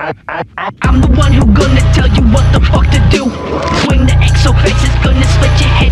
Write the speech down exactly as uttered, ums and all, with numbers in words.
I'm the one who gonna tell you what the fuck to do. Swing the X so fast it's gonna split your head